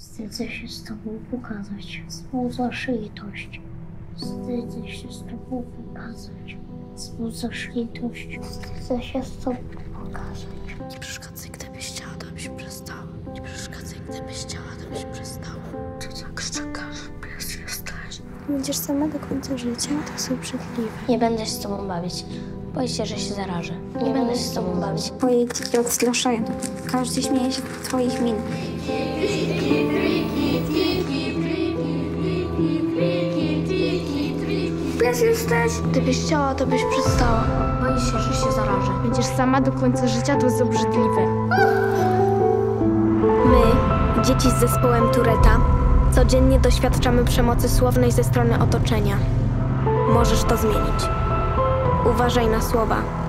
Wstydzę się z tobą pokazać wzbudzasz litość. Wstydzę się z tobą pokazać wzbudzasz litość. Wstydzę się z tobą pokazać. Nie przeszkadzaj, gdybyś chciała, to byś przestała. Nie przeszkadzaj, gdybyś chciała, to byś przestała. Ty tak czekasz, pies jesteś. Będziesz sama do końca życia, to jest obrzydliwe. Nie będę się z tobą bawić. Boję się, że się zarażę. Nie będę się z tobą bawić. Twoje dzieci odstraszają. Każdy śmieje się z twoich min. Pies jesteś? Gdybyś chciała, to byś przestała. Boję się, że się zarażę. Będziesz sama do końca życia, to jest obrzydliwe. My, dzieci z zespołem Touretta, codziennie doświadczamy przemocy słownej ze strony otoczenia. Możesz to zmienić. Uważaj na słowa.